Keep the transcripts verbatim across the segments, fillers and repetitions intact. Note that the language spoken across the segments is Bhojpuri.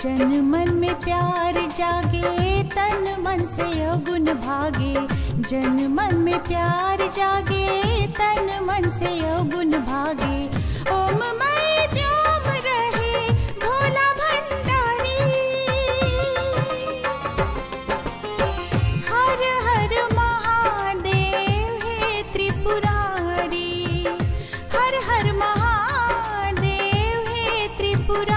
जन मन में प्यार जागे, तन मन से अवगुण भागे। जन मन में प्यार जागे, तन मन से अवगुण भागे। ओम मय व्योम रहे भोला भंडारी, हर हर महादेव हे त्रिपुरारी, हर हर महादेव हे त्रिपुरारी।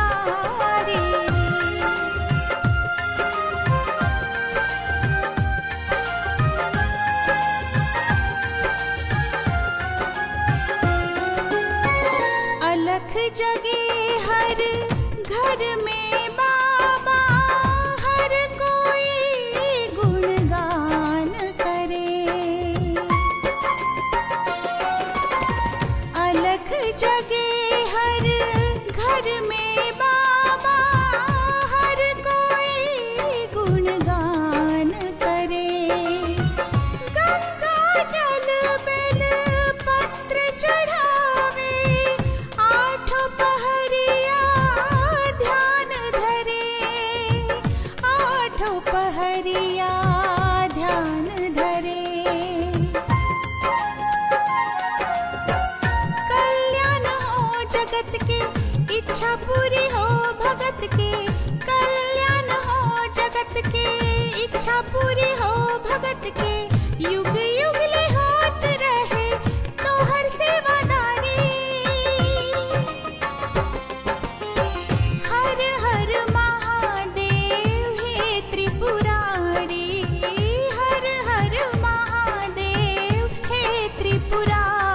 अलख जगे हर घर में बाबा, हर कोई गुणगान करे। अलख जगे हर घर में बाबा, हर कोई गुणगान करे। गंगा जल बेल पत्र चढ़ावे, आठों पहरिया ध्यान धरे, आठों पहरिया ध्यान धरे। कल्याण हो जगत के, इच्छा पूरी हो भगत के। कल्याण हो जगत के, इच्छा पूरी हो भगत के। युग युग ले होत रहे तो हर सेवादारी, हर हर महादेव हे त्रिपुरारी, हर हर महादेव हे त्रिपुरारी।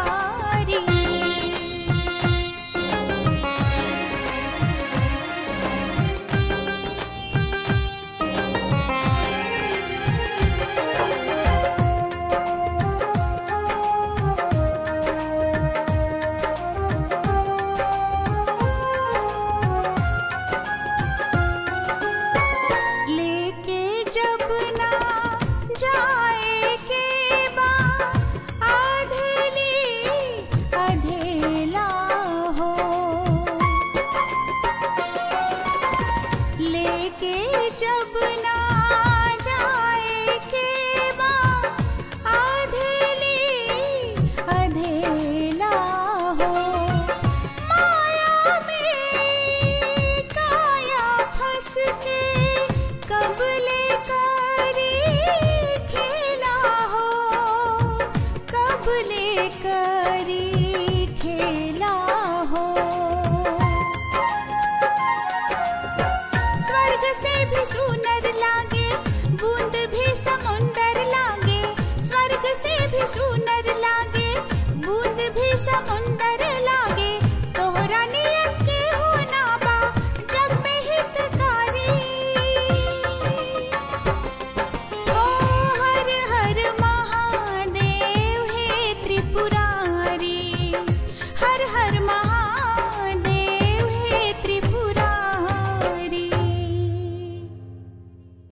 लेके जब ना जाए के बा अधेली अधेला हो, लेके जब ना जाए के बा अधेली अधेला हो। माया में काया फंस के कबले करी खेला हो, कबले करी खेला हो। स्वर्ग से भी सुंदर लागे, बूंद भी समुंदर लागे। स्वर्ग से भी सुंदर लागे, बूंद भी समुंदर लागे।